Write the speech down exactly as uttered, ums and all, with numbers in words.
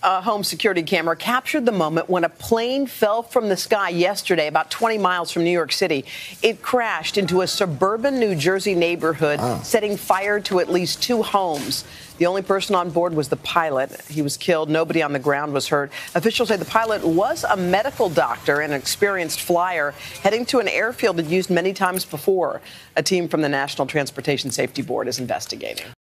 A home security camera captured the moment when a plane fell from the sky yesterday, about twenty miles from New York City. It crashed into a suburban New Jersey neighborhood, oh. setting fire to at least two homes. The only person on board was the pilot. He was killed. Nobody on the ground was hurt. Officials say the pilot was a medical doctor and an experienced flyer heading to an airfield he'd used many times before. A team from the National Transportation Safety Board is investigating.